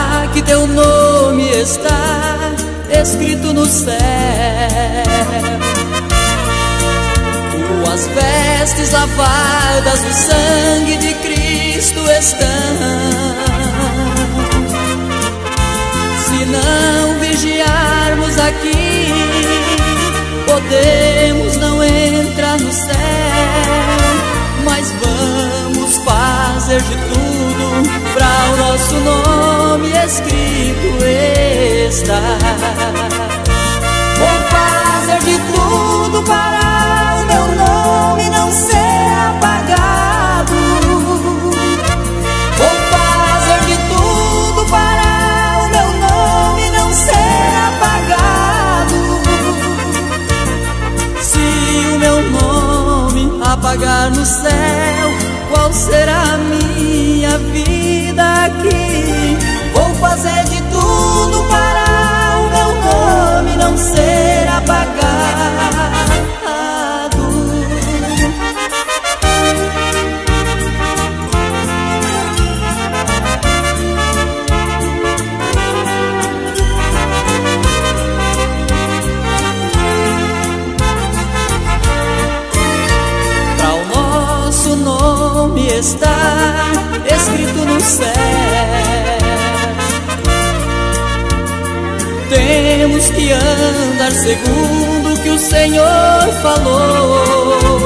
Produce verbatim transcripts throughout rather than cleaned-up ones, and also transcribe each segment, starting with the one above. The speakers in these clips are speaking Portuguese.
que teu nome está escrito no céu. Tuas vestes lavadas no sangue de Cristo estão. Se não vigiarmos aqui, podemos não entrar no céu, mas vamos fazer de tudo pra o nosso nome escrito estar. Vou fazer de tudo para o meu nome não ser apagado. Vou fazer de tudo para o meu nome não ser apagado. Se o meu nome apagar no céu, qual será a minha vida aqui? Vou fazer de tudo para o meu nome não ser apagado. Para o nosso nome está escrito no céu. Temos que andar segundo o que o Senhor falou.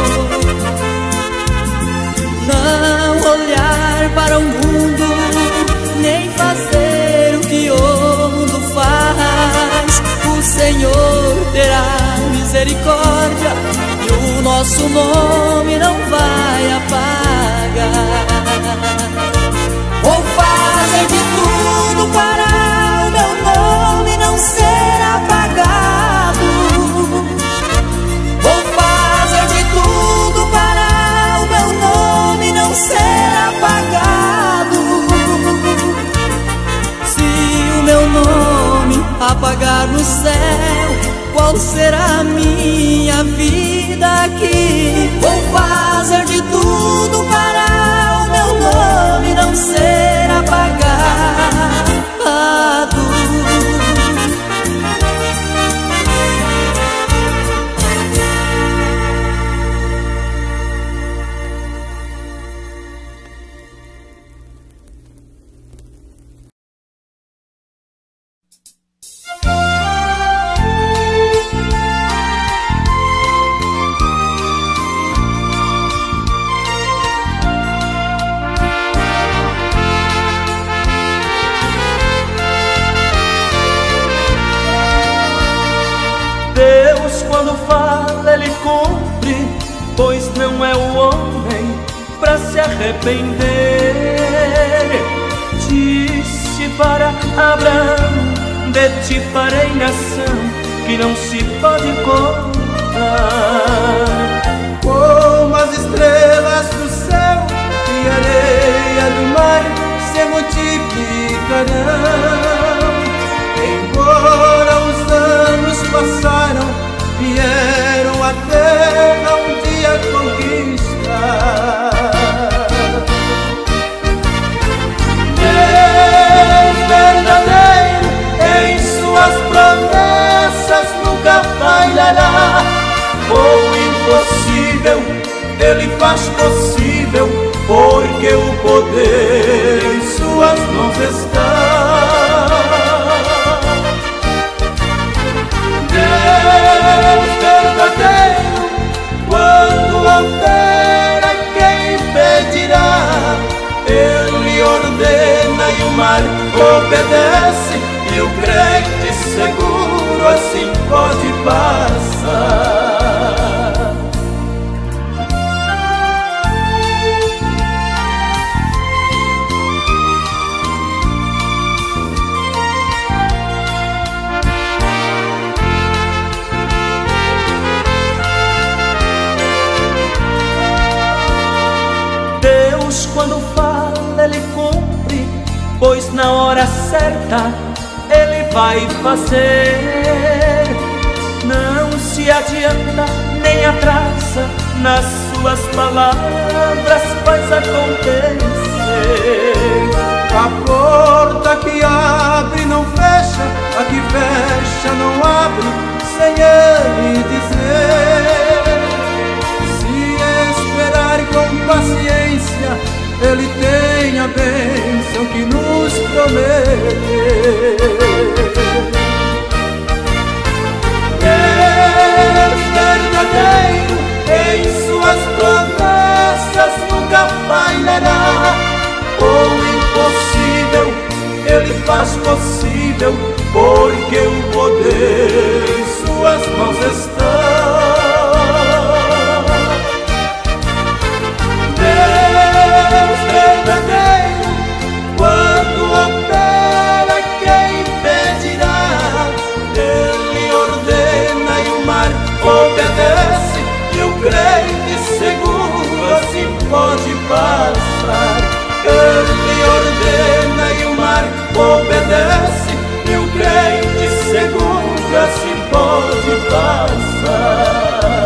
Não olhar para o mundo, nem fazer o que o mundo faz. O Senhor terá misericórdia e o nosso nome não vai apagar. Vou fazer de tudo para o meu nome não ser apagado. Vou fazer de tudo para o meu nome não ser apagado. Se o meu nome apagar no céu, qual será a minha vida aqui? Vou fazer de tudo para o meu nome não ser apagado. Ele cumpre, pois não é o homem para se arrepender. Disse para Abraão: de ti farei nação que não se pode contar. Como as estrelas do céu e a areia do mar se multiplicarão. Embora os anos passaram, vieram a terra um dia conquistar. Deus verdadeiro em suas promessas nunca falhará. O impossível Ele faz possível, porque o poder em suas mãos está. Deus verdadeiro, quando opera, quem impedirá? Ele ordena e o mar obedece, e o crente seguro assim pode passar. Quando fala, Ele cumpre, pois na hora certa Ele vai fazer. Não se adianta nem atrasa, nas suas palavras faz acontecer. A porta que prometer. Deus verdadeiro em suas promessas nunca falhará. O impossível Ele faz possível, porque o poder em suas mãos está. Deus verdadeiro, quando opera, quem impedirá? Ele ordena e o mar obedece, e o crente seguro assim pode passar. Ele ordena e o mar obedece, e o crente seguro assim pode passar.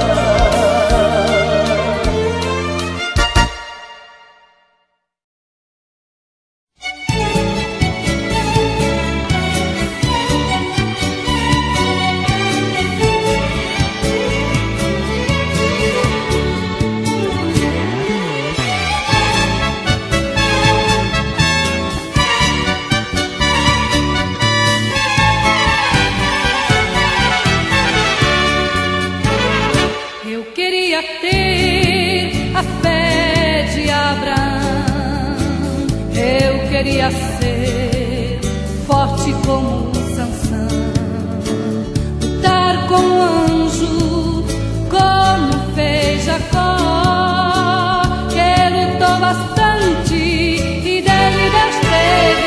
Queria ser forte como Sansão, lutar com o anjo como fez Jacó, que lutou bastante e dele Deus teve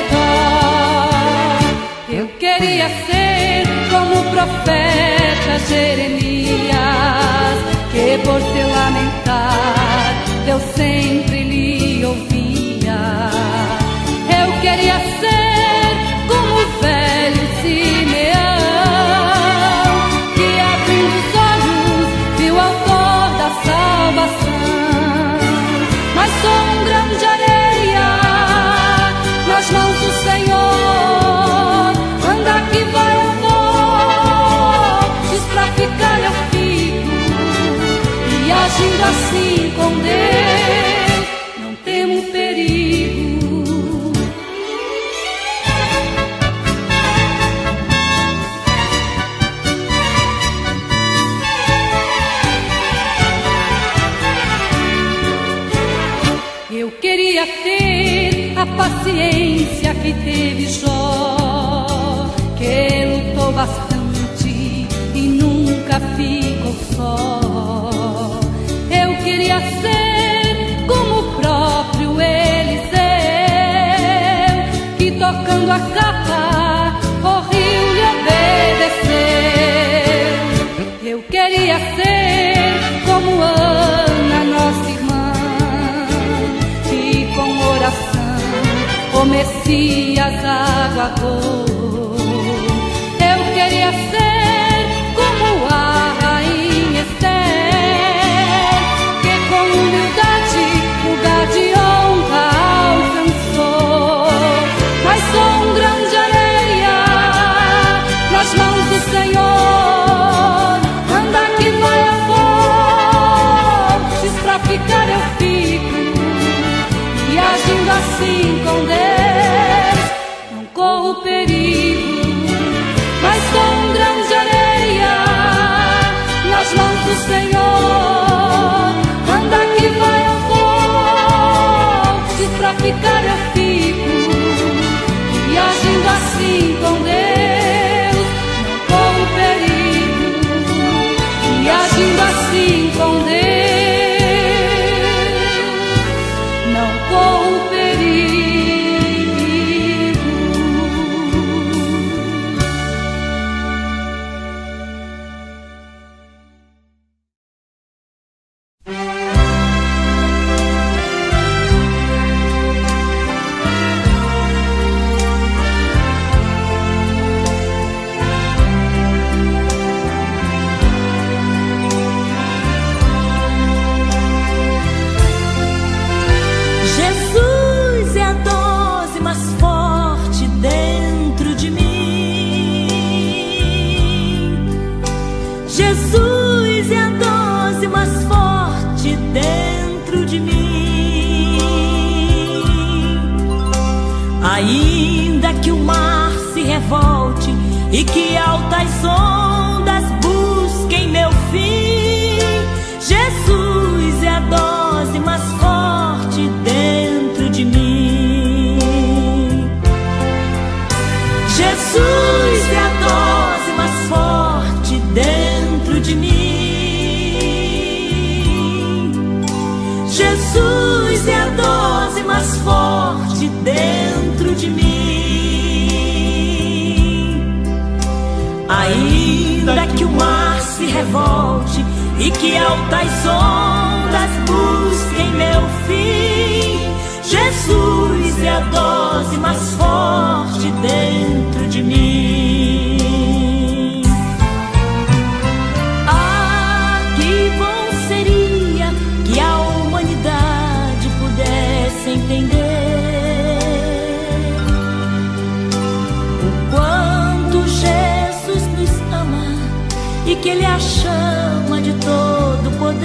dó. Eu queria ser como o profeta Jeremias, que por se lamentar Deus sempre lhe ouvia. Eu queria ser como o velho Simeão, que abrindo os olhos viu o autor da salvação. Mas sou um grão de areia nas mãos do Senhor. Anda que vai eu vou, diz pra ficar eu fico. E agindo assim com Deus, não temo perigo. Eu queria ter a paciência que teve Jó, que lutou bastante e nunca ficou só. Eu queria ser como o próprio Eliseu, que tocando a capa o rio lhe obedeceu. Eu queria ser como Ana, nossa irmã, com oração o Messias aguardou. Eu queria ser como a rainha Esther, que com humildade lugar de honra alcançou. Mas sou um grão de areia nas mãos do Senhor. Anda que vai eu vou, diz pra ficar eu fico. E agindo assim com Deus, não corro perigo. e que altas ondas busquem meu fim. Jesus é a dose mais forte dentro de mim. Jesus é a dose mais forte dentro de mim. Jesus é a dose mais forte dentro de mim. Ainda que o mar se revolte e que altas ondas busquem meu fim, Jesus é a dose mais forte dentro de mim. Ah, que bom seria que a humanidade pudesse entender o quanto Jesus nos ama e que Ele a chama de todo poder.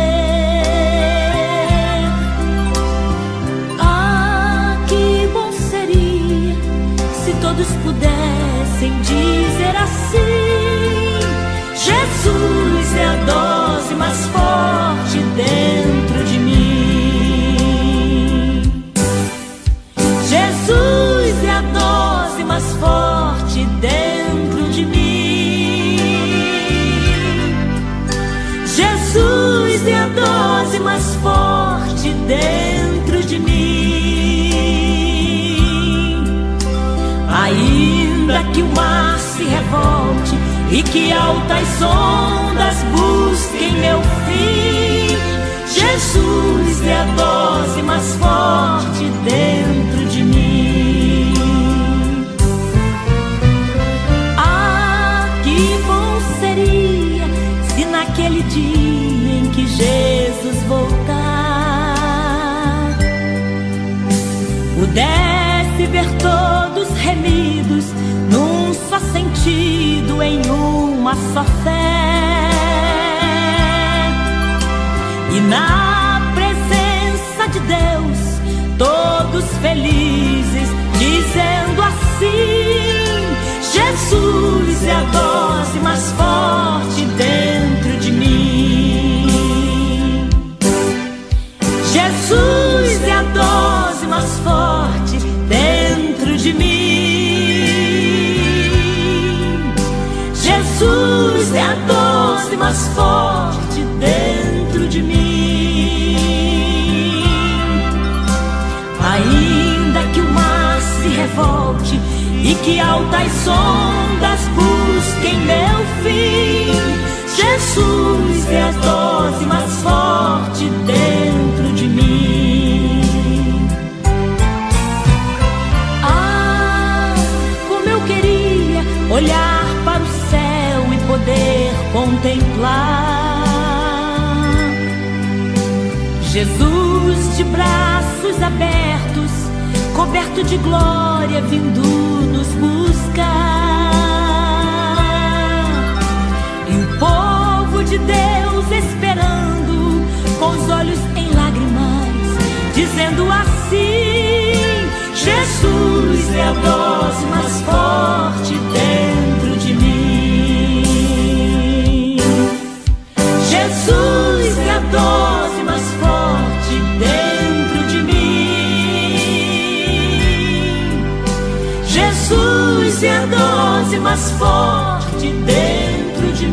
Ah, que bom seria se todos pudessem dizer assim: Jesus é a dose mais forte dentro de mim. Jesus é a dose mais forte dentro de mim. Jesus é a dose mais forte dentro de mim. Ainda que o mar se revolte e que altas ondas busquem meu fim, Jesus é a dose mais forte dentro de mim. Ah, que bom seria se naquele dia em que Jesus voltar pudesse ver todos remidos num só sentido, em uma só fé, e na presença de Deus todos felizes, dizendo assim: Jesus é a dose mais forte dentro de mim. Jesus é a dose mais forte dentro de mim. Jesus é a dose mais forte dentro de mim. Ainda que o mar se revolte e que altas ondas busquem meu fim, Jesus é a dose mais forte dentro de mim. Ah, como eu queria olhar para o céu e poder contemplar Jesus de braços abertos, coberto de glória, vindo nos buscar. E o povo de Deus esperando, com os olhos em lágrimas, dizendo assim: Jesus é a dose mais forte dentro de mim. Jesus é a dose mais forte dentro de mim. Jesus é a dose mais forte dentro de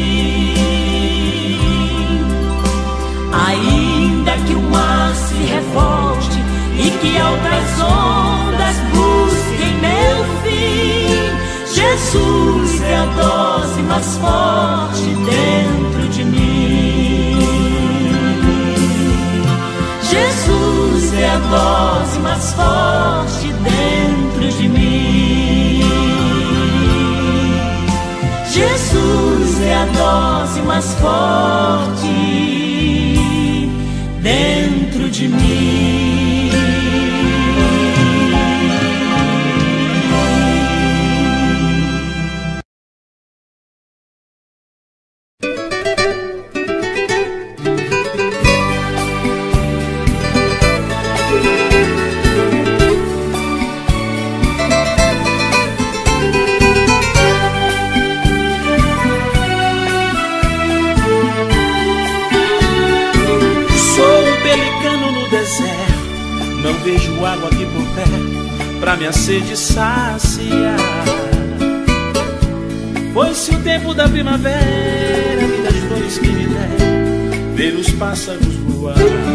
mim. Ainda que o mar se revolte e que altas ondas busquem meu fim, Jesus é a dose mais forte dentro de mim. Jesus é a dose mais forte dentro de mim. Jesus é a dose mais forte dentro de mim. pra minha sede saciar. Foi-se o tempo da primavera, e das flores que me deram ver os pássaros voar.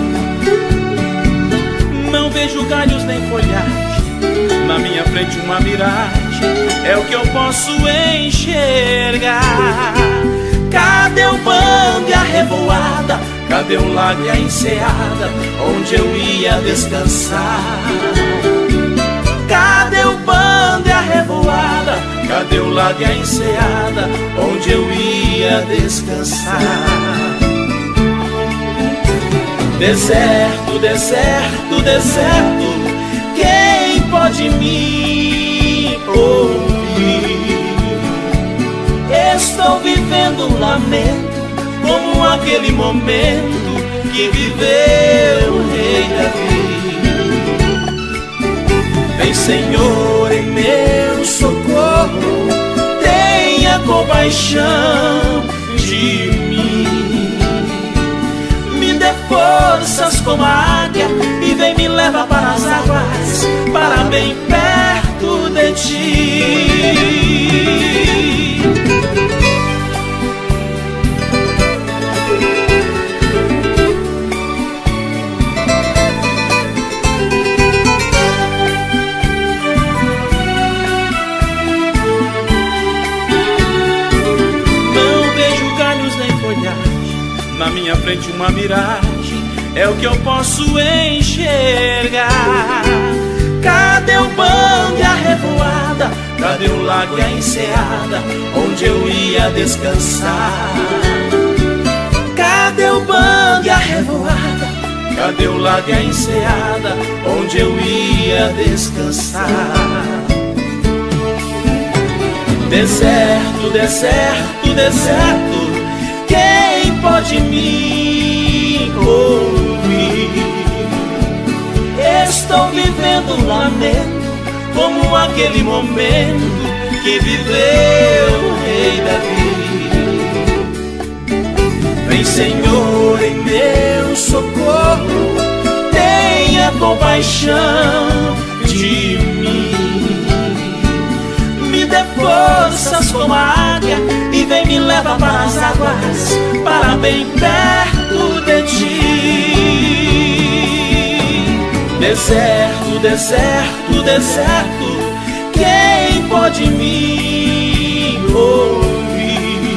Não vejo galhos nem folhagem, na minha frente uma miragem, é o que eu posso enxergar. Cadê o bando e a revoada? Cadê o lago e a enseada, onde eu ia descansar? Cadê o bando e a revoada? Cadê o lago e a enseada, onde eu ia descansar? Deserto, deserto, deserto, quem pode me ouvir? Estou vivendo um lamento, como aquele momento que viveu o rei Davi. Vem, Senhor, em meu socorro, tenha compaixão de mim. Me dê forças como a águia e vem me levar para as águas, para bem perto de ti. Na minha frente uma miragem, é o que eu posso enxergar. Cadê o bando e a revoada? Cadê o lago e a enseada, onde eu ia descansar? Cadê o bando e a revoada? Cadê o lago e a enseada, onde eu ia descansar? Deserto, deserto, deserto, quem pode me ouvir? Estou vivendo um lamento, como aquele momento que viveu o rei Davi. Vem, Senhor, em meu socorro, tenha compaixão de mim. Me dê forças como a águia e vem me levar para as águas, para bem perto de ti. Deserto, deserto, deserto, quem pode me ouvir?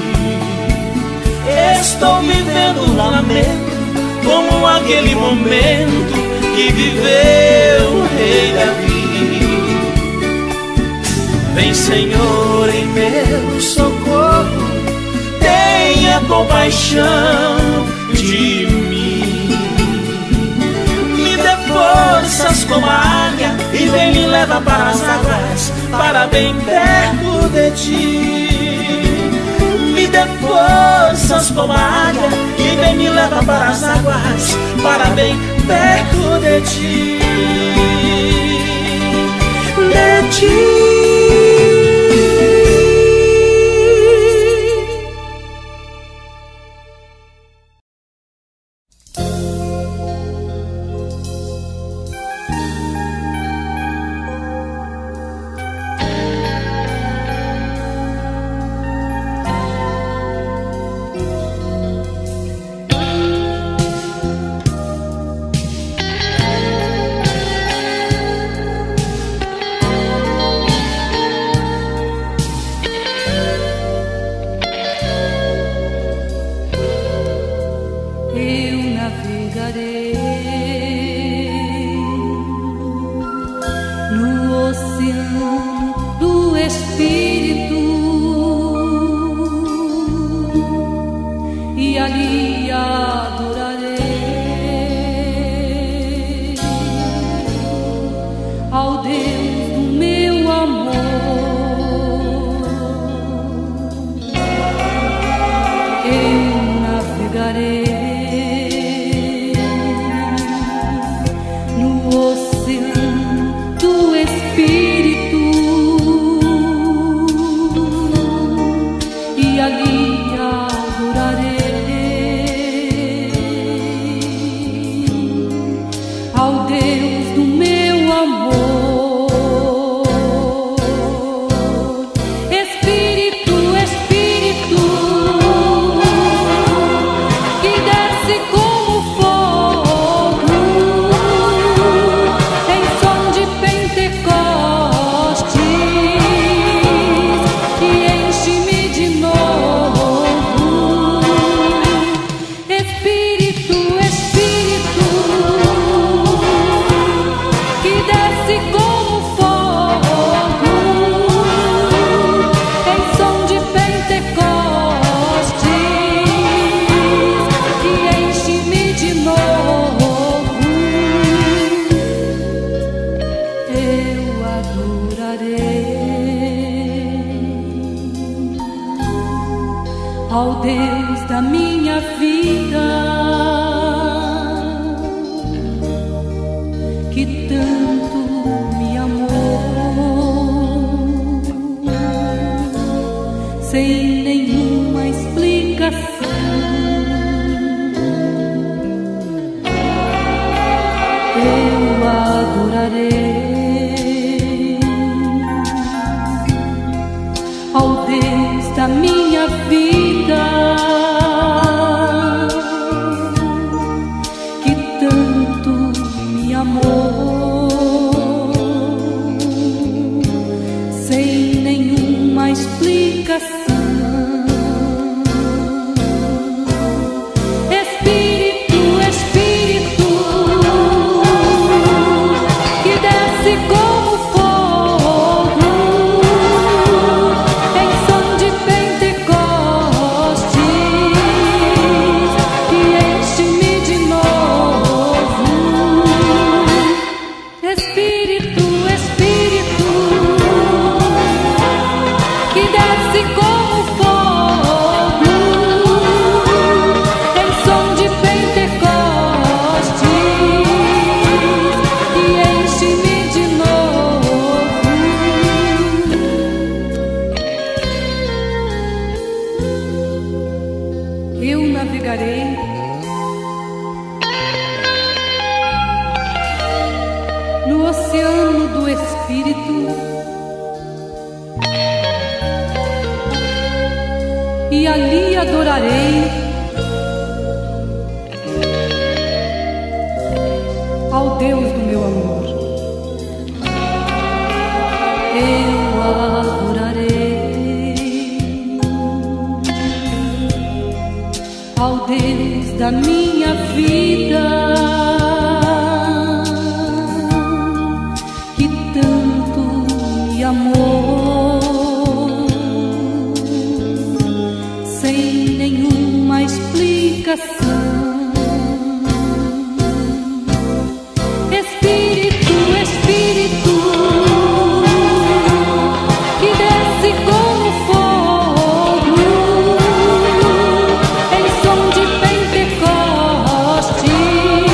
Estou vivendo um lamento, como aquele momento que viveu o rei Davi. Vem, Senhor, em meu socorro, tenha compaixão de mim. Me dê forças como a águia e vem me levar para as águas, para bem perto de ti. Me dê forças como a águia e vem me levar para as águas, para bem perto de ti. De ti. No oceano do Espírito ao Deus da minha vida, que tanto me amou, sem nenhuma explicação. Eu adorarei ao Deus da minha vida, que tanto me amou, sem nenhuma explicação. No oceano do Espírito, e ali adorarei ao Deus do meu amor. Eu adorarei ao Deus da minha vida, que tanto me amou, sem nenhuma explicação. Espírito, Espírito, que desce como fogo em som de Pentecostes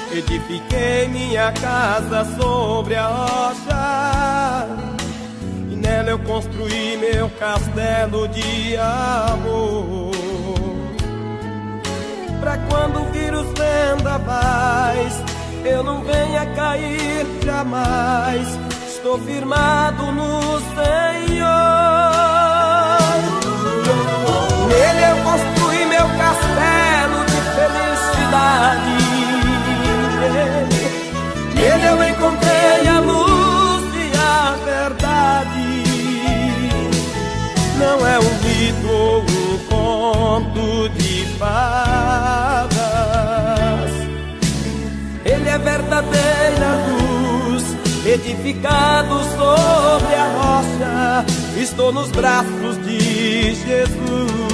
edifiquei minha casa sobre a rocha, e nela eu construí meu castelo de amor. Pra quando vir os vendavais, eu não venha cair jamais. Estou firmado no Senhor. Nele eu construí meu castelo de felicidade. Nele eu encontrei a luz e a verdade. Não é um mito ou um conto de fadas. Ele é verdadeira luz, edificado sobre a rocha. Estou nos braços de Jesus.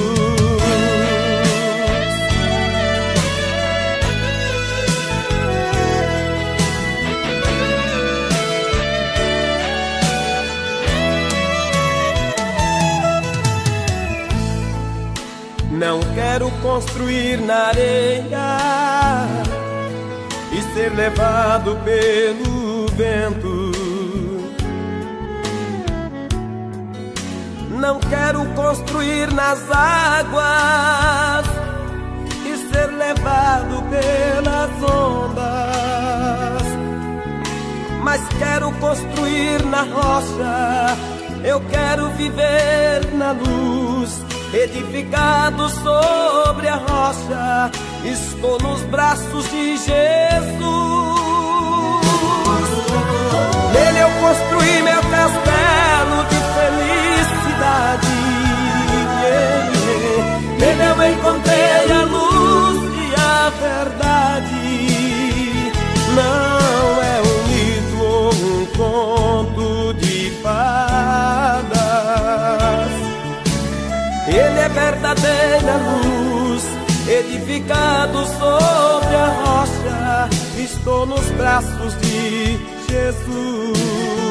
Não quero construir na areia e ser levado pelo vento. Não quero construir nas águas e ser levado pelas ondas, mas quero construir na rocha. Eu quero viver na luz, edificado sobre a rocha. Estou nos braços de Jesus. Nele eu construí meu castelo de felicidade. Nele eu encontrei a luz e a verdade. Não é um mito ou um conto de fadas. Ele é verdadeira luz, edificado sobre a rocha. Estou nos braços de Jesus.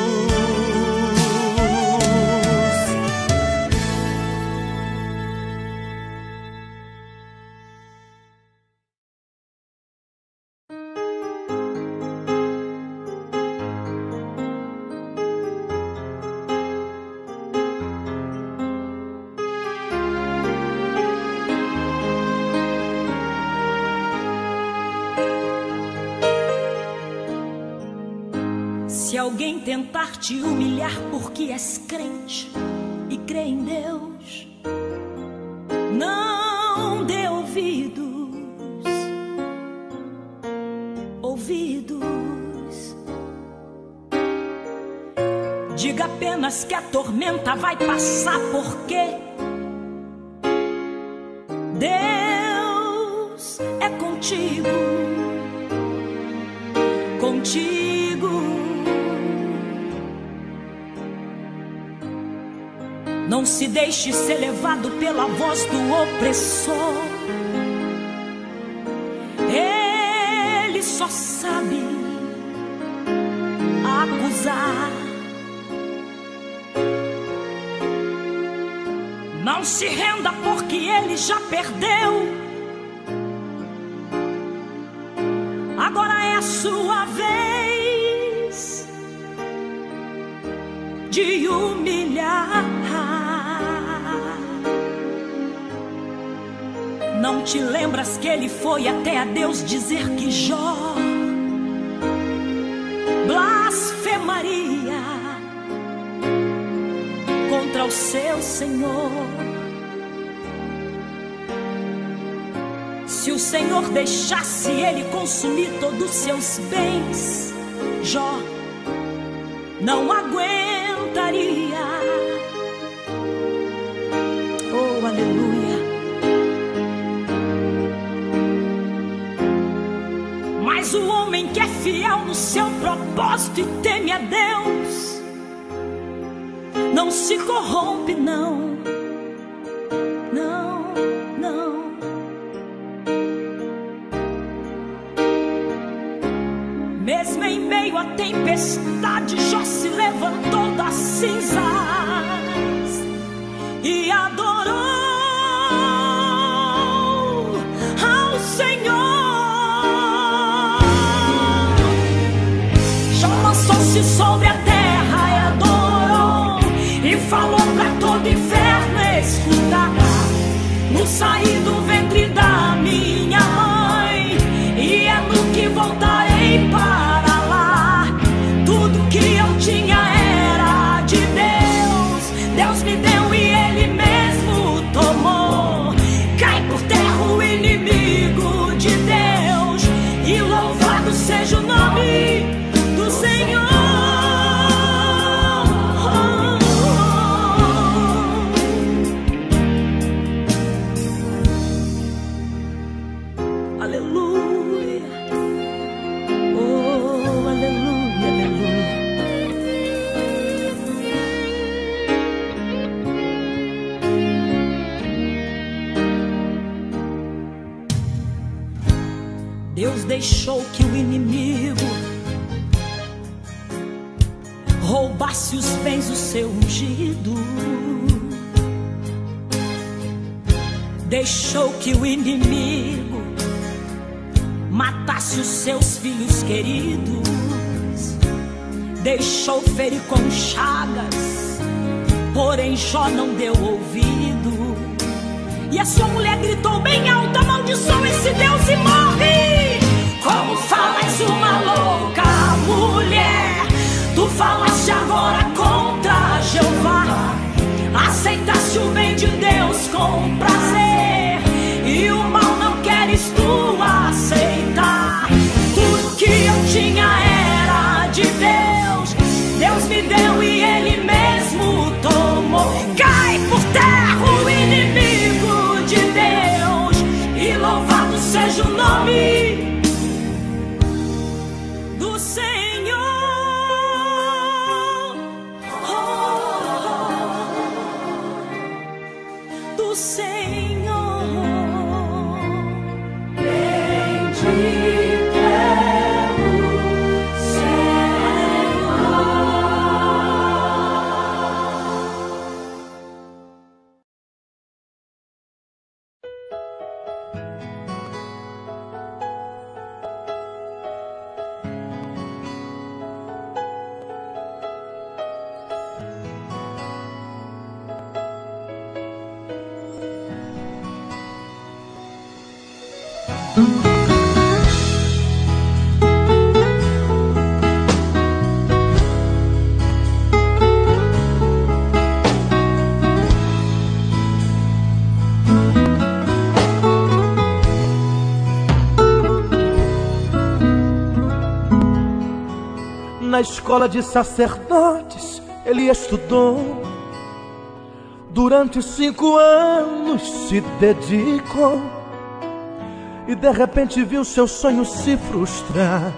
Se alguém tentar te humilhar porque és crente e crê em Deus, não dê ouvidos, ouvidos. Diga apenas que a tormenta vai passar, porque Deus é contigo, contigo. Não se deixe ser levado pela voz do opressor. Ele só sabe acusar. Não se renda porque ele já perdeu. Agora é a sua vez de humilhar. Não te lembras que ele foi até a Deus dizer que Jó blasfemaria contra o seu Senhor? Se o Senhor deixasse ele consumir todos os seus bens, Jó não aguentaria. Oh, aleluia. Mas o homem que é fiel no seu propósito e teme a Deus não se corrompe, não, não, não. Mesmo em meio à tempestade, Jó se levantou das cinzas e adorou ao Senhor. que voltarei para lá. Tudo que eu tinha era de Deus. Deus me deu e Ele mesmo tomou. Cai por terra o inimigo de Deus, e louvado seja o nome do Senhor. Aleluia. Oh, aleluia, aleluia. Deus deixou que o inimigo roubasse os bens do seu ungido. Deixou que o inimigo matasse os seus filhos queridos. Deixou ferir com chagas, porém Jó não deu ouvido. E a sua mulher gritou bem alto: amaldiçoa esse Deus e morre. Como falas uma louca mulher, tu falaste agora contra Jeová. Aceitaste o bem de Deus com prazer, e o mal não queres tu aceitar. Tudo que eu tinha era de Deus. Deus me deu e Ele mesmo tomou. Cai por terra o inimigo de Deus, e louvado seja o nome do Senhor. Oh, do Senhor. Bendito é o Senhor. Na escola de sacerdotes ele estudou, durante cinco anos se dedicou, e de repente viu seu sonho se frustrar.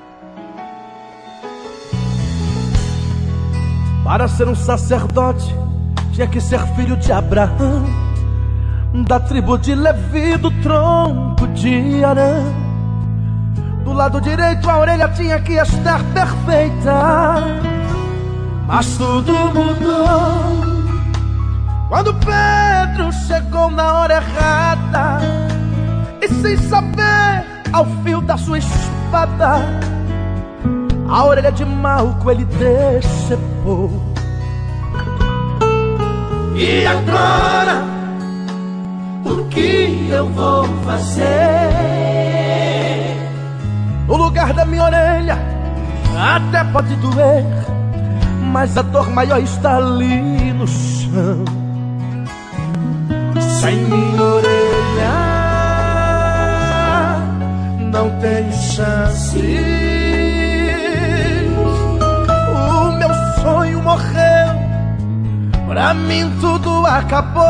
Para ser um sacerdote tinha que ser filho de Abraão, da tribo de Levi, do tronco de Arão. Do lado direito a orelha tinha que estar perfeita, mas tudo mudou quando Pedro chegou na hora errada, e sem saber, ao fio da sua espada, a orelha de Malco ele decepou. E agora, o que eu vou fazer? No lugar da minha orelha até pode doer, mas a dor maior está ali no chão. Sem minha orelha não tenho chance. O meu sonho morreu, pra mim tudo acabou.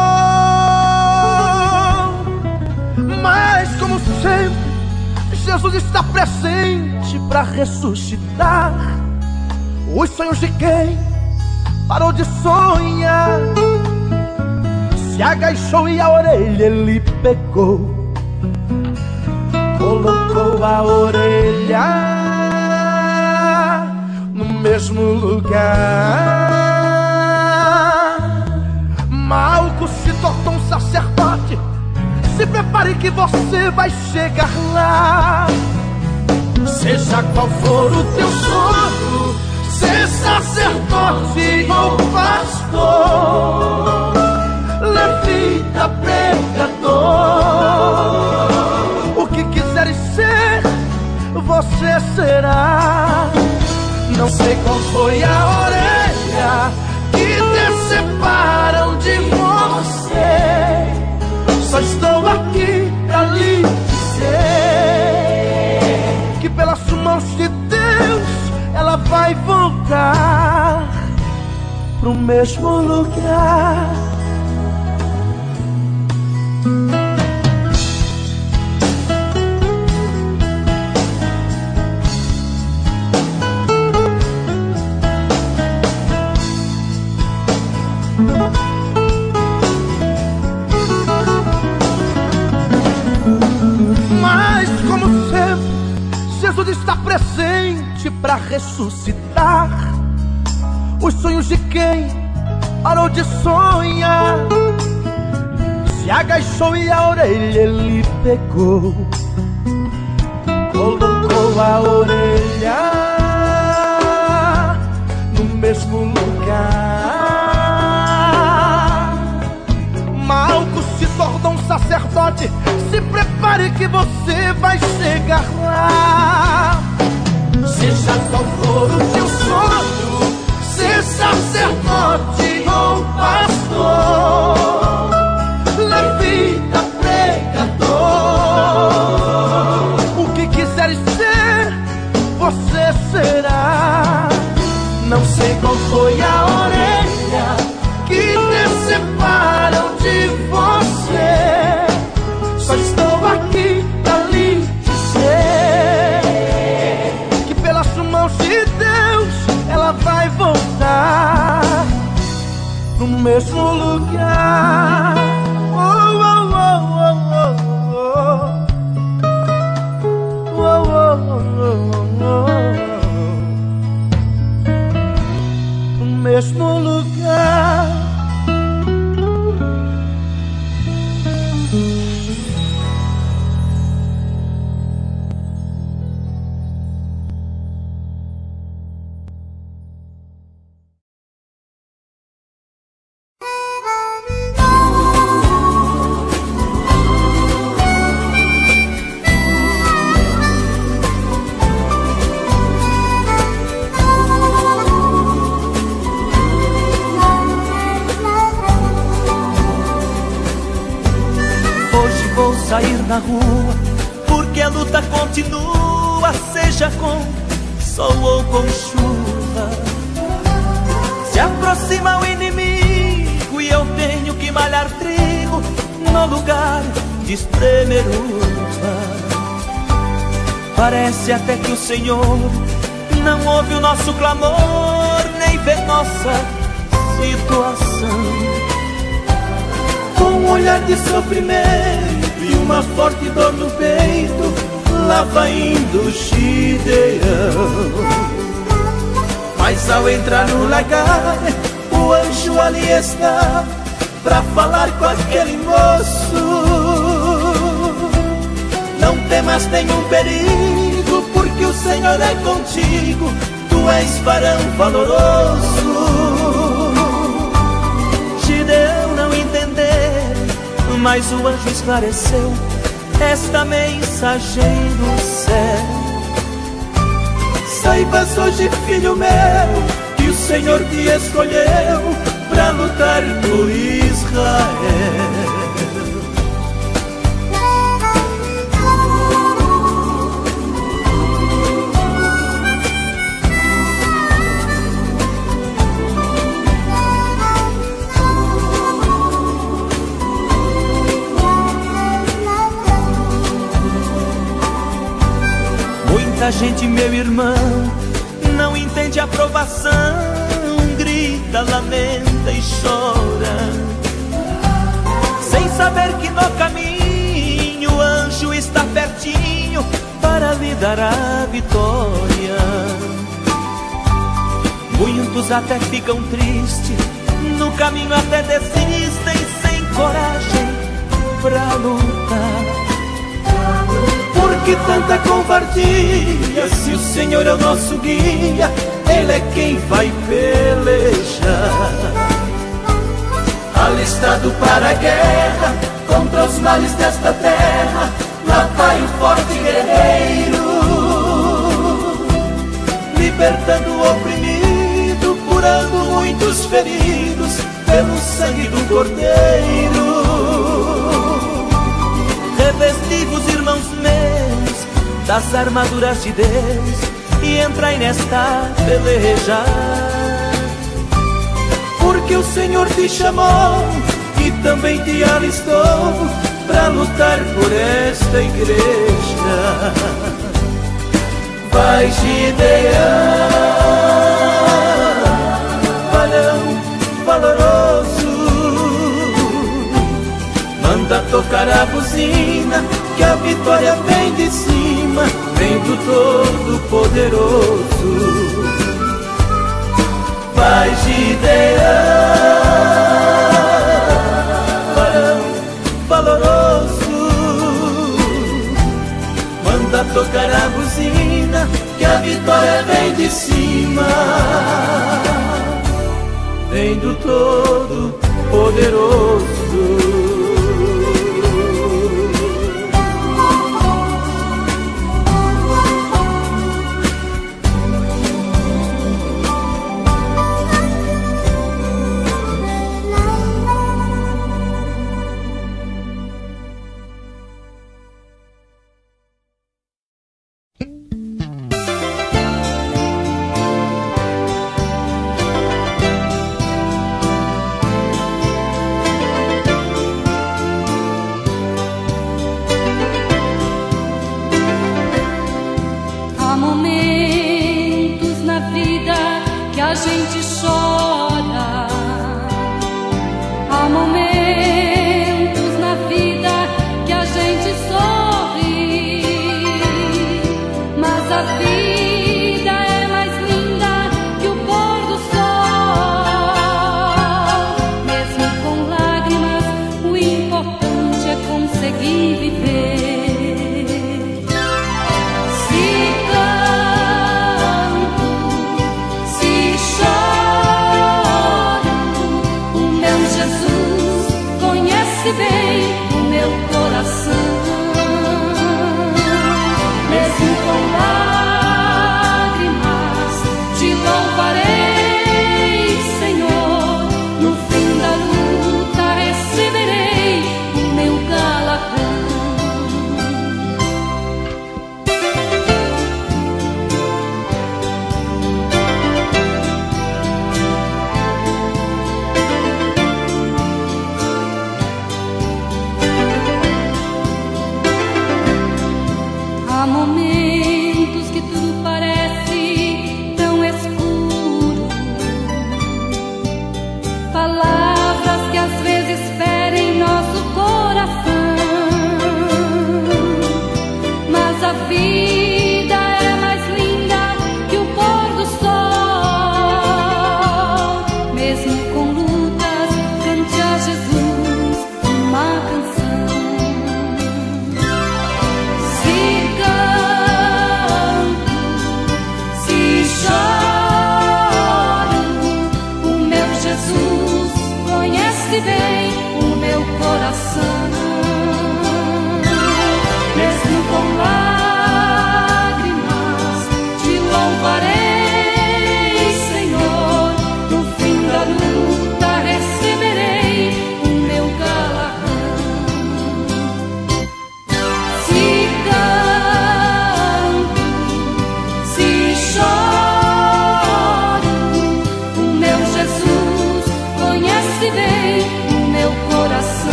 Mas como sempre, Jesus está presente para ressuscitar os sonhos de quem parou de sonhar. Se agachou e a orelha ele pegou, colocou a orelha no mesmo lugar. Malco se tornou um sacerdote. Se prepare que você vai chegar lá. Seja qual for o teu sonho, ser sacerdote ou pastor, levita, pregador, o que quiseres ser, você será. Não sei qual foi a orelha que te separam de você. Só estou aqui pra lhe dizer que pelas mãos de Deus ela vai voltar pro mesmo lugar. Mas como sempre, Jesus está presente para ressuscitar os sonhos de quem parou de sonhar. Se agachou e a orelha ele pegou, colocou a orelha no mesmo lugar. Malco se tornou um sacerdote, se prepare que você vai chegar lá. Seja qual for o seu sonho, ser sacerdote ou pastor, levita, pregador, o que quiseres ser, você será. Não sei qual foi a orelha que te separam de você. Só estou aqui pra lhe dizer que pelas mãos de Deus ela vai voltar no mesmo lugar. Oh, oh, oh, oh, oh, oh, oh, oh, oh, no mesmo lugar. Sair na rua, porque a luta continua, seja com sol ou com chuva. Se aproxima o inimigo e eu tenho que malhar trigo no lugar de espremer uva. Parece até que o Senhor não ouve o nosso clamor, nem vê nossa situação. Com um olhar de sofrimento e uma forte dor no peito, lá vai indo o Gideão. Mas ao entrar no lagar, o anjo ali está pra falar com aquele moço. Não temas nenhum perigo, porque o Senhor é contigo, tu és varão valoroso. Gideão não entendeu, mas o anjo esclareceu esta mensagem do céu. Saibas hoje, filho meu, que o Senhor te escolheu para lutar por Israel. Muita gente, meu irmão, não entende a aprovação, grita, lamenta e chora, sem saber que no caminho o anjo está pertinho para lhe dar a vitória. Muitos até ficam tristes, no caminho até desistem, sem coragem pra lutar. Por que tanta covardia? Se o Senhor é o nosso guia, Ele é quem vai pelejar. Alistado para a guerra, contra os males desta terra, lá vai o forte guerreiro. libertando o oprimido, curando muitos feridos pelo sangue do Cordeiro. Revesti-vos, irmãos meus, das armaduras de Deus e entrai nesta peleja, porque o Senhor te chamou e também te alistou para lutar por esta igreja. Vai, Gideão, varão valoroso, manda tocar a buzina, que a vitória vem de cima, vem do Todo-Poderoso. Vai, Gideão, varão valoroso, manda tocar a buzina, que a vitória vem de cima, vem do Todo-Poderoso.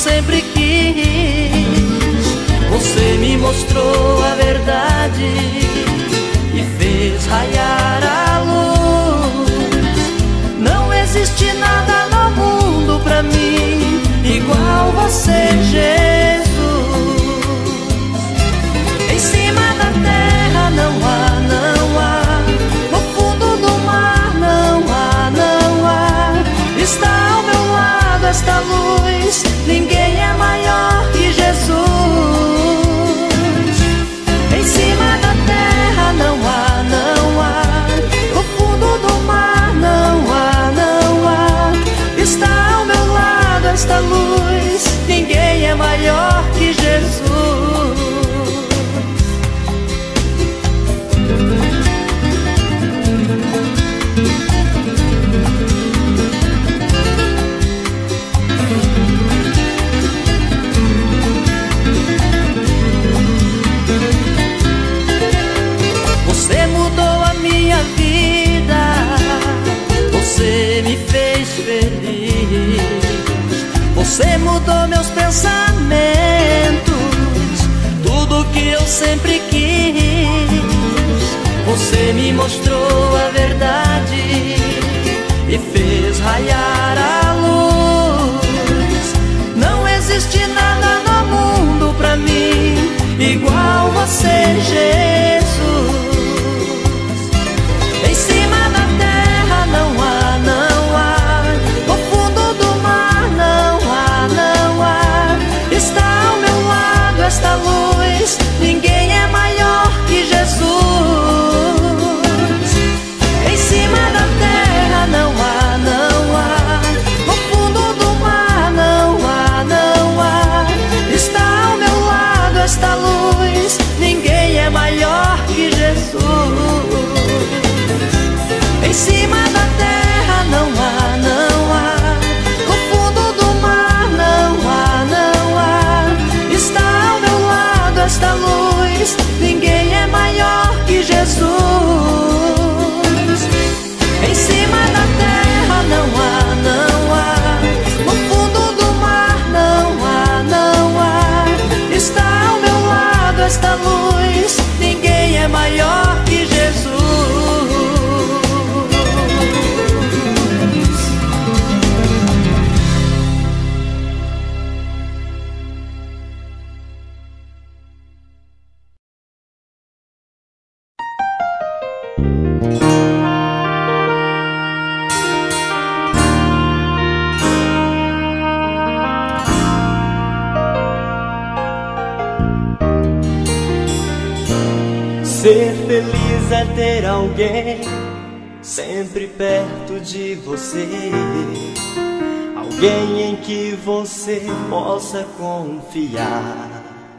sempre quis. Você me mostrou a verdade e fez raiar a luz. Não existe nada no mundo pra mim igual você, Jesus. Em cima da terra não há, não há. No fundo do mar não há, não há. Está ao meu lado esta luz. Ninguém é maior que Jesus. Em cima da terra não há, não há. No fundo do mar não há, não há. Está ao meu lado esta luz. Ninguém é maior que Jesus. Você mudou a minha vida, você me fez feliz. Você mudou meus pensamentos, tudo que eu sempre quis. Você me mostrou a verdade e fez raiar a luz. Não existe nada no mundo pra mim igual você, Jesus. Em cima da terra não há, não há. No fundo do mar não há, não há. Está ao meu lado esta luz. Ninguém é maior que Jesus. Em cima da terra não há, não há. No fundo do mar não há, não há. Está ao meu lado esta luz. Ninguém é maior que Jesus. Em cima da terra não há, não há. No fundo do mar não há, não há. Está ao meu lado esta luz. Ninguém é maior que Jesus. Em cima da terra não há, não há. No fundo do mar não há, não há. Está ao meu lado esta luz. Ninguém é maior que Jesus. Ser feliz é ter alguém sempre perto de você, alguém em que você possa confiar,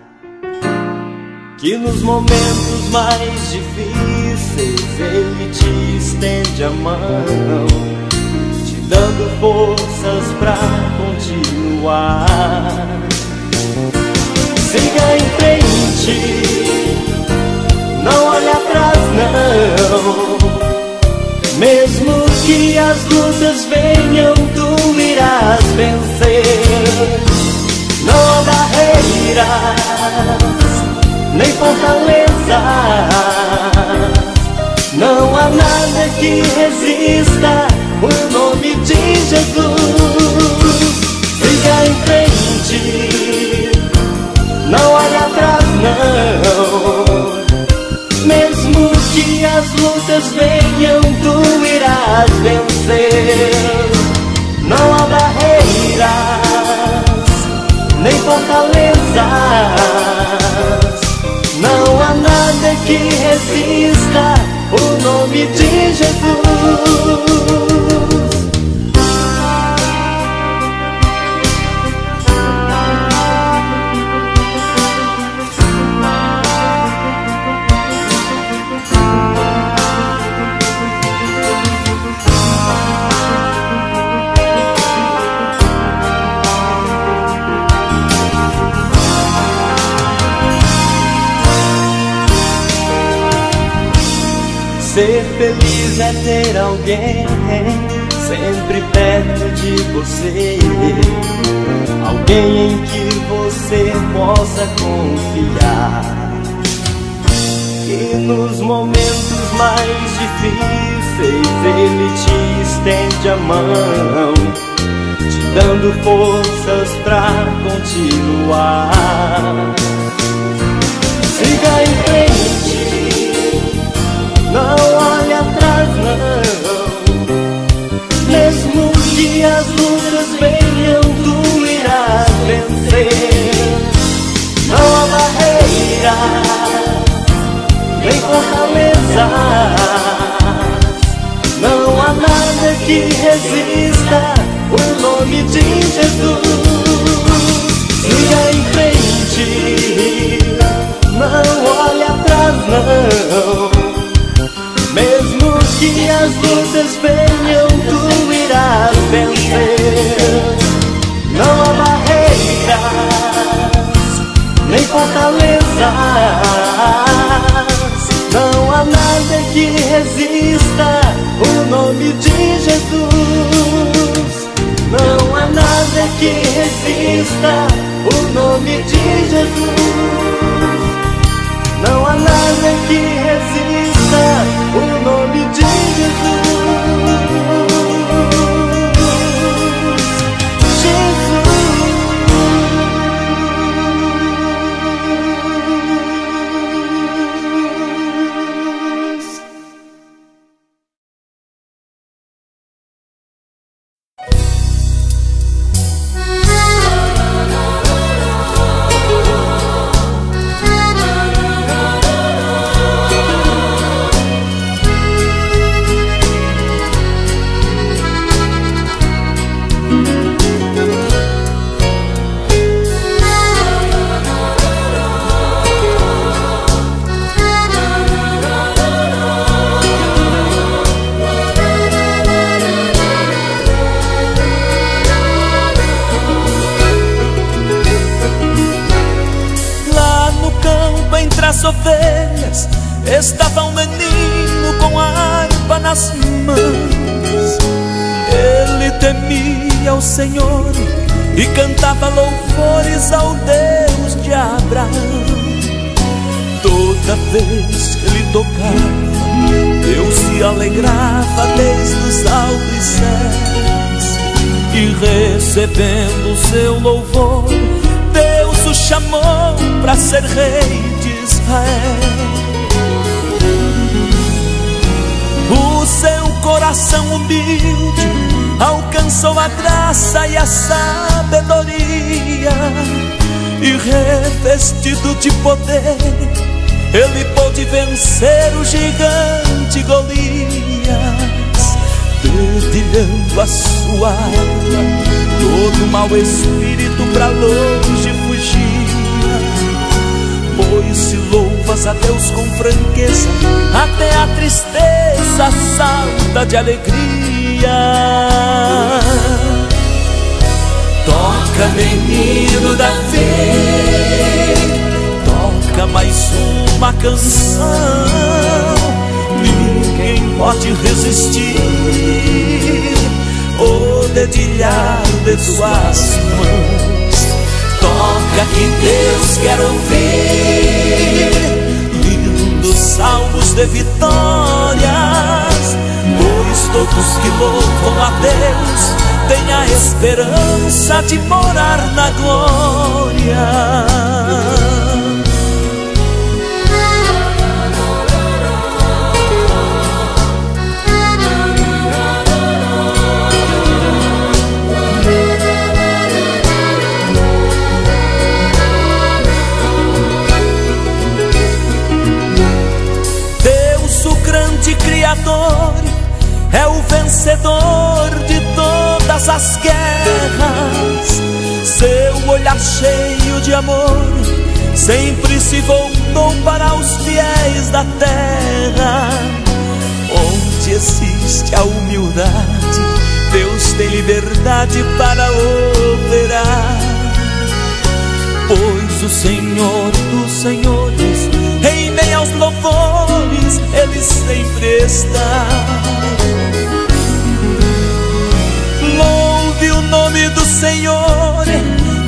que nos momentos mais difíceis ele te estende a mão, te dando forças pra continuar. Siga em frente, não olhe atrás não. Mesmo que as lutas venham, tu irás vencer. Não há barreiras, nem fortalezas, não há nada que resista o nome de Jesus. Siga em frente, não olhe atrás não. Mesmo que as lutas venham, tu irás vencer. Não há barreiras, nem fortalezas, não há nada que resista o nome de Jesus. Ser feliz é ter alguém sempre perto de você, alguém em que você possa confiar. E nos momentos mais difíceis Ele te estende a mão, te dando forças pra continuar. Siga em frente, não olhe atrás não. Mesmo que as lutas venham, tu irás vencer. Não há barreiras, nem fortaleza, não há nada que resista o nome de Jesus. Siga em frente, não olhe atrás não. Mesmo que as lutas venham, tu irás vencer. Não há barreiras, nem fortalezas, não há nada que resista o nome de Jesus. Não há nada que resista o nome de Jesus. Não há nada que resista o nome de Jesus. Jesus. Ovelhas, estava um menino com a harpa nas mãos. Ele temia o Senhor e cantava louvores ao Deus de Abraão. Toda vez que ele tocava, Deus se alegrava desde os altos céus. E recebendo o seu louvor, Deus o chamou para ser rei de Israel. O seu coração humilde alcançou a graça e a sabedoria, e revestido de poder, ele pôde vencer o gigante Golias. Dedilhando a sua arma, todo mau espírito pra longe fugia. Pois se louvas a Deus com franqueza, até a tristeza salta de alegria. Toca, menino da fé, toca mais uma canção. Ninguém pode resistir o dedilhar de suas mãos. Toca que Deus quer ouvir lindos salmos de vitórias, pois todos que louvam a Deus têm a esperança de morar na glória. Criador é o vencedor de todas as guerras. Seu olhar cheio de amor sempre se voltou para os fiéis da terra. Onde existe a humildade, Deus tem liberdade para operar. Pois o Senhor dos senhores, em meio aos louvores, Ele sempre está. Louve o nome do Senhor,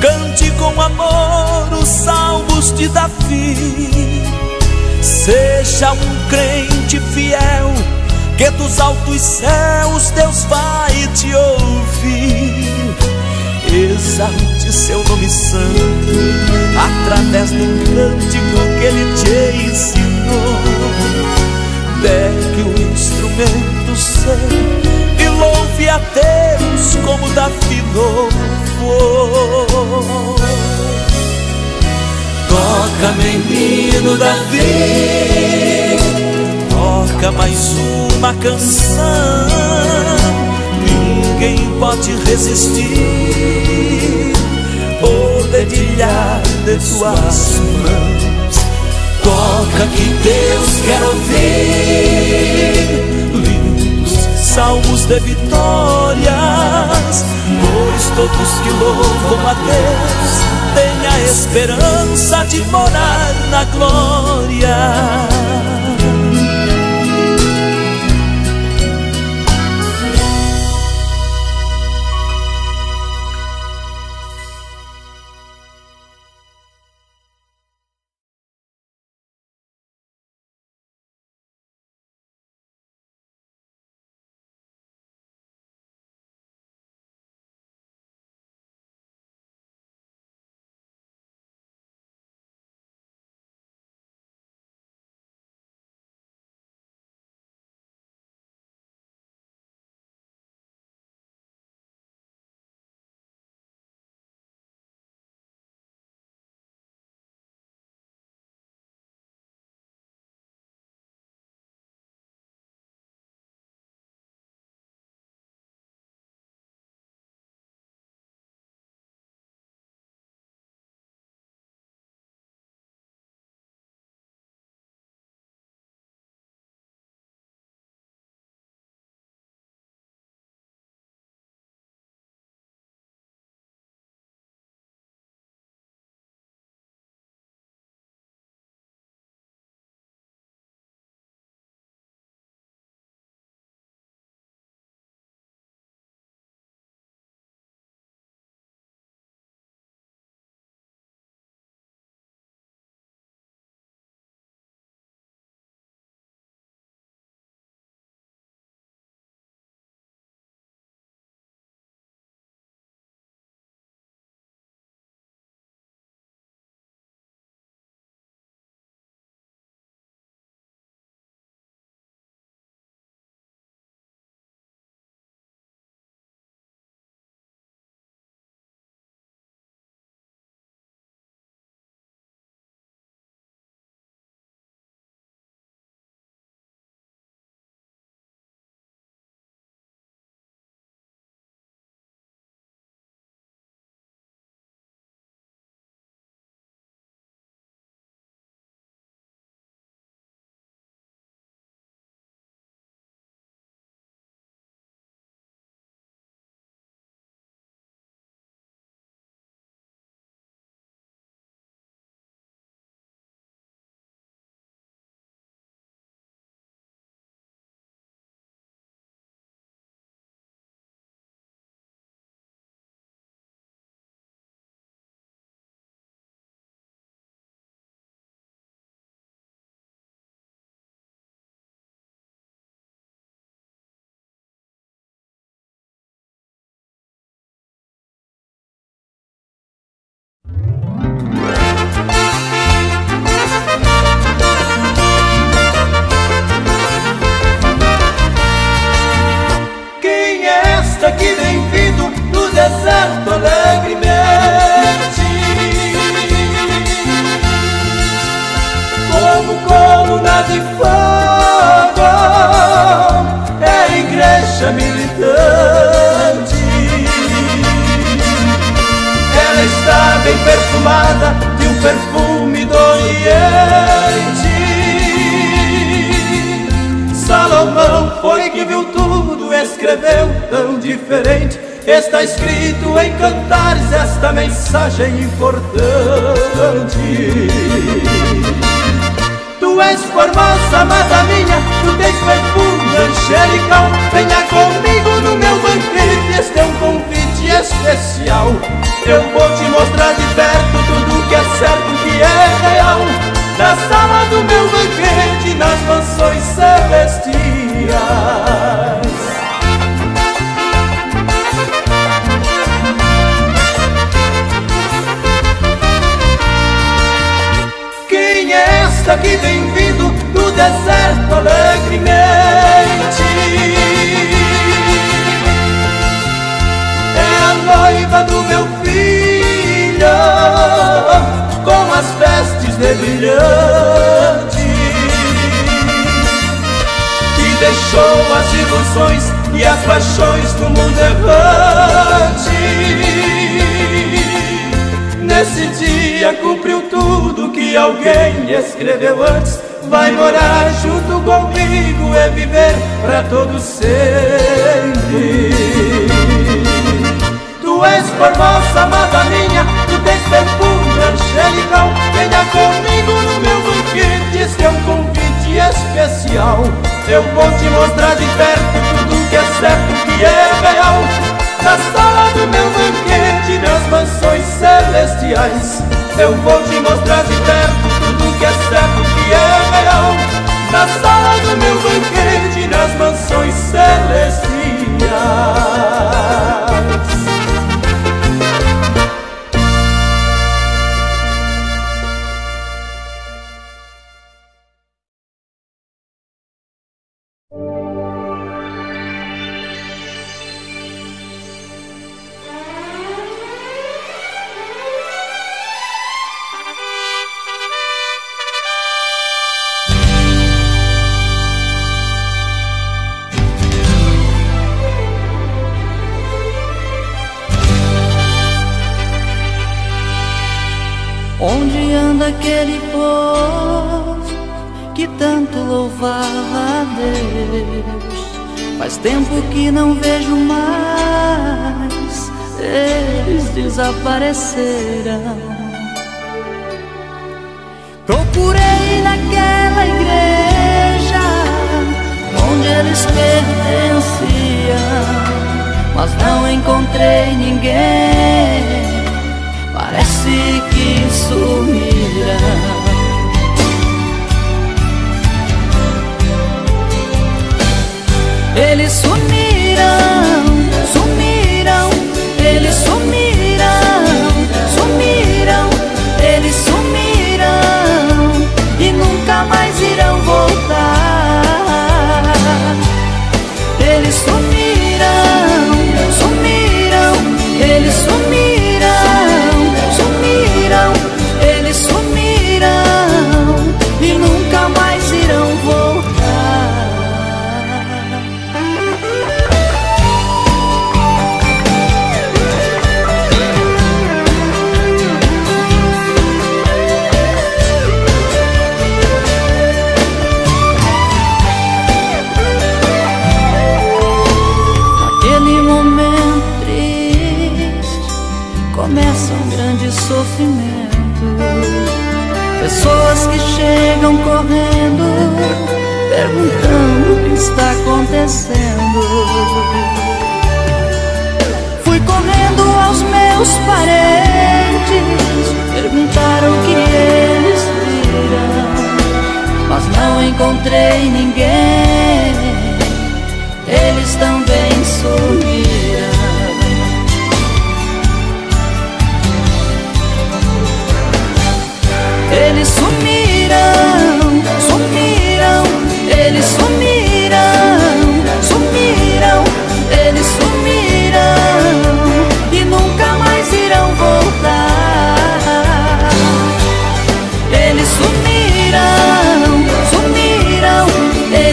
Davi. Seja um crente fiel, que dos altos céus Deus vai te ouvir. Exalte seu nome santo através do cântico que Ele te ensinou. Pegue o instrumento seu e louve a Deus como Davi louvou. Toca, menino Davi, toca mais uma canção. Ninguém pode resistir o dedilhar de tuas mãos. Toca que Deus quer ouvir lindos salmos de vitórias, pois todos que louvam a Deus têm a esperança de morar na glória. Que vem vindo do deserto alegremente, como coluna de fogo, é a igreja militante. Ela está bem perfumada de um perfume do Oriente. Salomão foi que viu tudo, escreveu tão diferente. Está escrito em Cantares esta mensagem importante. Tu és formosa, amada minha, tu tens perfume angelical. Venha comigo no meu banquete, este é um convite especial. Eu vou te mostrar de perto tudo que é certo, que que é real, na sala do meu banquete, nas mansões celestiais. Quem é esta que vem vindo do deserto alegremente? É a noiva do meu filho, com as vestes de brilhante, que deixou as ilusões e as paixões do mundo errante. Nesse dia cumpriu tudo que alguém escreveu antes. Vai morar junto comigo e viver pra todo sempre. Tu és formosa, amada minha, tu tens perfume angelical. Venha comigo no meu banquete, este é um convite especial. Eu vou te mostrar de perto tudo que é certo, que é real, na sala do meu banquete, nas mansões celestiais. Eu vou te mostrar de perto tudo que é certo, que é real, na sala do meu banquete, nas mansões celestiais. Onde anda aquele povo que tanto louvava a Deus? Faz tempo que não vejo mais, eles desapareceram. Procurei naquela igreja onde eles pertenciam, mas não encontrei ninguém. Parece que sumiram. Eles sumiram, sumiram, eles sumiram, sumiram, eles sumiram e nunca mais irão voltar. Eles sumiram, sumiram, eles sumiram. Eles sumiram e nunca mais irão voltar. Naquele momento triste começa um grande sofrimento. Pessoas que chegam correndo, perguntando o que está acontecendo. Fui correndo aos meus parentes, perguntaram o que eles viram, mas não encontrei ninguém. Eles também sumiram. Eles sumiram, sumiram, eles sumiram, sumiram, eles sumiram e nunca mais irão voltar. Eles sumiram, sumiram,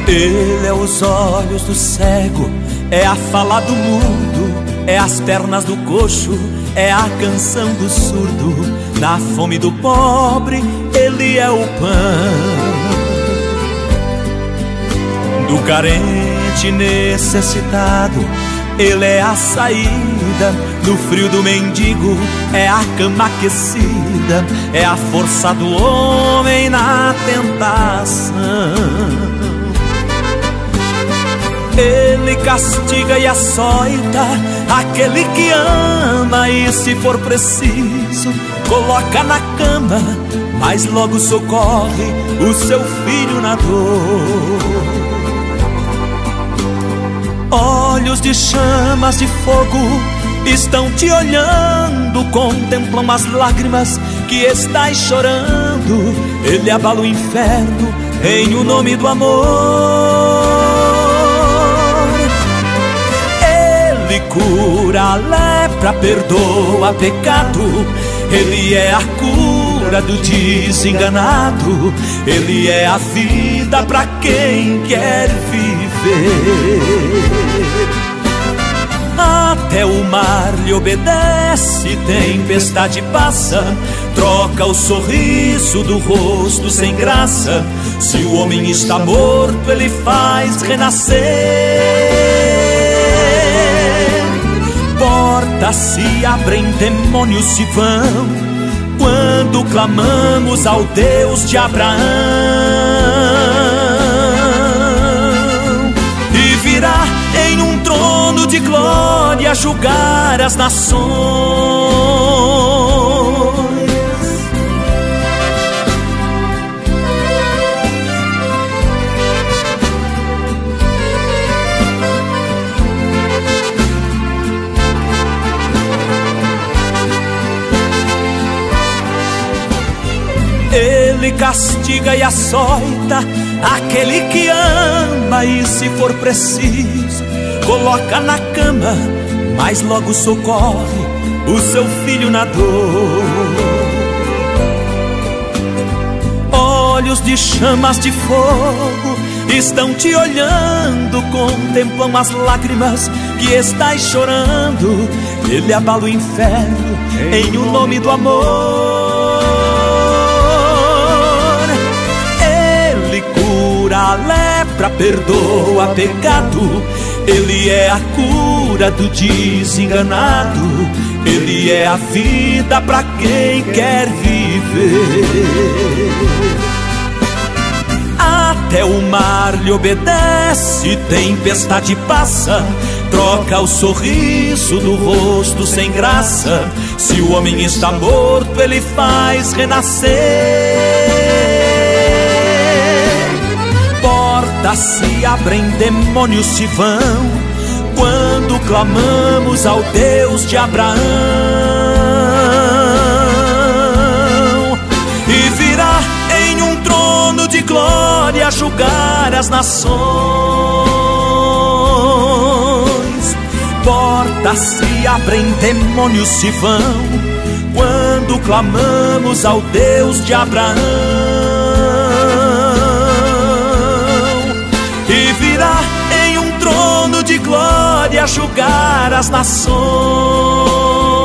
Ele é os olhos do cego, é a fala do mudo, é as pernas do coxo, é a canção do surdo. Na fome do pobre, Ele é o pão. Do carente necessitado, Ele é a saída. No frio do mendigo, é a cama aquecida, é a força do homem na tentação. Ele castiga e açoita aquele que ama, e se for preciso, coloca na cama, mas logo socorre o seu filho na dor. Olhos de chamas de fogo estão te olhando, contemplam as lágrimas que estás chorando. Ele abala o inferno em o nome do amor. Ele cura a lepra, perdoa pecado. Ele é a cura do desenganado. Ele é a vida para quem quer viver. Até o mar lhe obedece, tempestade passa, troca o sorriso do rosto sem graça. Se o homem está morto, ele faz renascer. Portas se abrem, demônios se vão, quando clamamos ao Deus de Abraão. E virá em um trono de glória julgar as nações. Ele castiga e açoita aquele que ama, e se for preciso, coloca na cama, mas logo socorre o seu filho na dor. Olhos de chamas de fogo estão te olhando, contemplam as lágrimas que estás chorando. Ele abala o inferno em o nome do amor. Ele cura a lepra, perdoa pecado. Ele é a cura do desenganado. Ele é a vida para quem quer viver. Até o mar lhe obedece, tempestade passa, troca o sorriso do rosto sem graça. Se o homem está morto, ele faz renascer. Portas se abrem, demônios se vão, quando clamamos ao Deus de Abraão. E virá em um trono de glória julgar as nações. Portas se abrem, demônios se vão, quando clamamos ao Deus de Abraão. E virá em um trono de glória julgar as nações.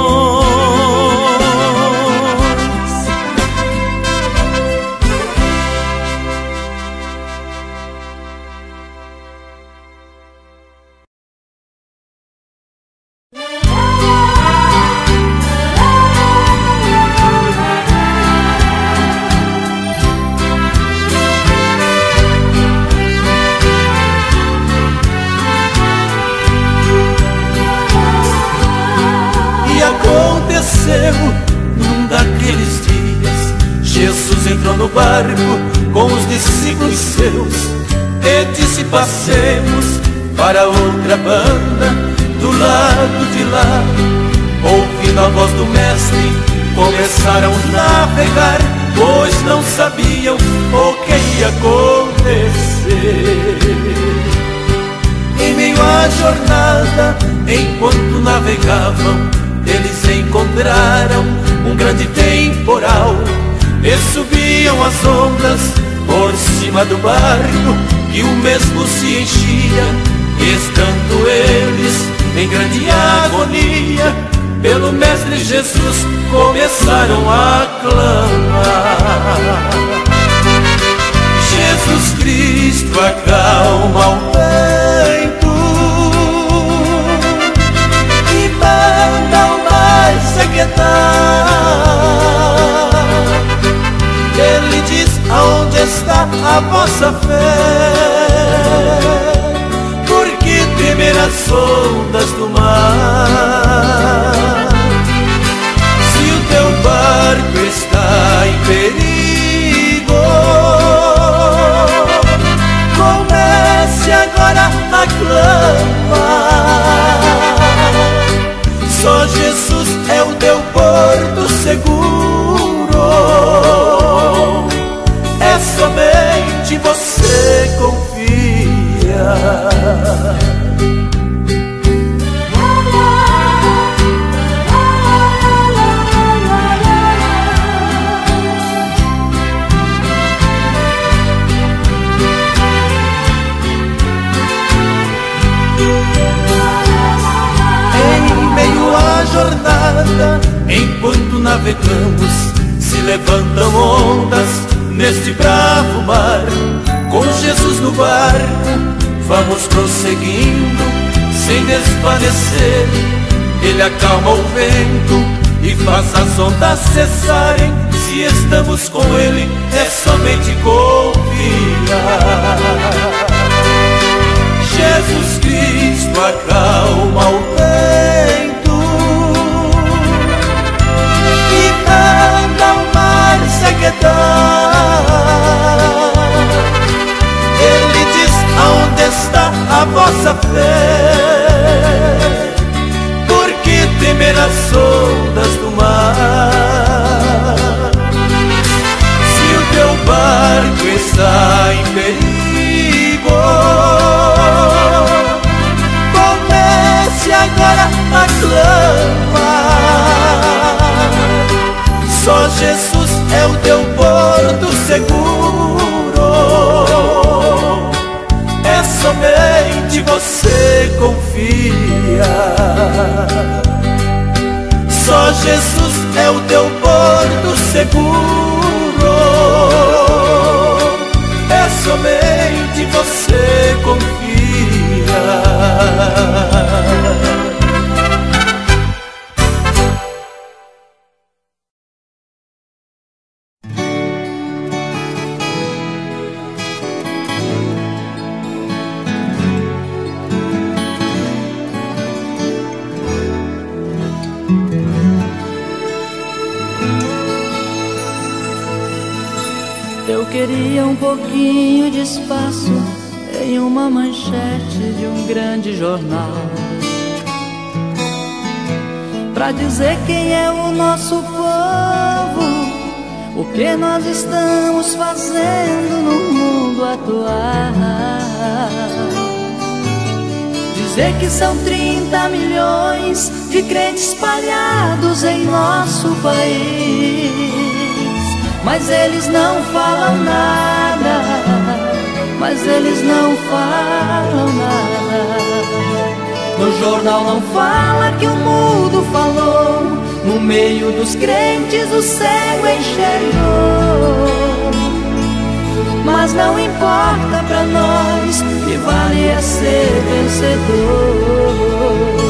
Num daqueles dias, Jesus entrou no barco com os discípulos seus e disse: passemos para outra banda, do lado de lá. Ouvindo a voz do mestre, começaram a navegar, pois não sabiam o que ia acontecer. Em meio à jornada, enquanto navegavam, eles encontraram um grande temporal e subiam as ondas por cima do barco, que o mesmo se enchia, estando eles em grande agonia, pelo Mestre Jesus começaram a clamar. Jesus Cristo acalma o vento e manda o mar se aquietar. Ele diz: aonde está a vossa fé? Por que temer as ondas do mar? Se o teu barco está em perigo, comece agora a clamar. Só Jesus é o teu porto seguro, é somente você confia. Jornada, enquanto navegamos, se levantam ondas neste bravo mar. Com Jesus no barco, vamos prosseguindo sem desvanecer. Ele acalma o vento e faz as ondas cessarem. Se estamos com Ele, é somente confiar. Jesus Cristo acalma o vento e manda o mar se aquietar. Ele diz: aonde está a vossa fé? Por que temer as ondas do mar? Se o teu barco está em perigo, comece agora a clamar. Só Jesus é o teu porto seguro, é somente você confia. Só Jesus é o teu porto seguro, é somente você confia. Eu queria um pouquinho de espaço em uma manchete de um grande jornal, pra dizer quem é o nosso povo, o que nós estamos fazendo no mundo atual. Dizer que são trinta milhões de crentes espalhados em nosso país, mas eles não falam nada, mas eles não falam nada. No jornal não fala que o mudo falou, no meio dos crentes o cego enxergou. Mas não importa pra nós, que vale é ser vencedor.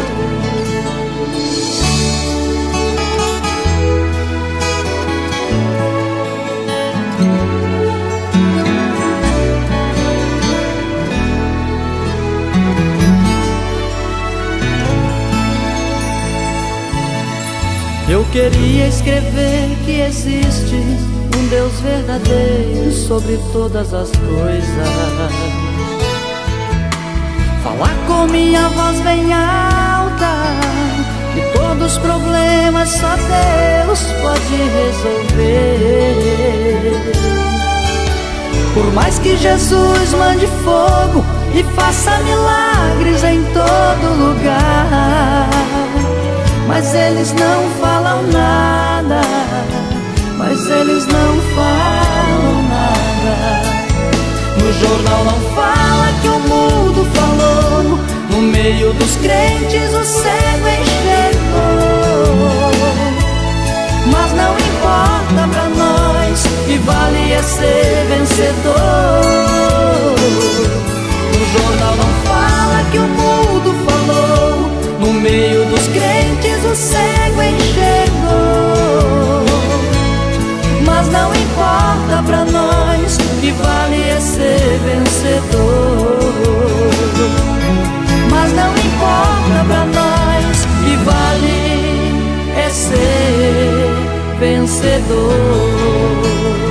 Eu queria escrever que existe um Deus verdadeiro sobre todas as coisas, falar com minha voz bem alta, que todos os problemas só Deus pode resolver. Por mais que Jesus mande fogo e faça milagres em todo lugar, mas eles não falam nada, mas eles não falam nada. No O jornal não fala que o mudo falou, no meio dos crentes o cego enxergou. Mas não importa pra nós, que vale é ser vencedor. O jornal não fala que o mudo falou, no meio dos crentes o cego enxergou. Mas não importa pra nós, que vale é ser vencedor. Mas não importa pra nós, que vale é ser vencedor.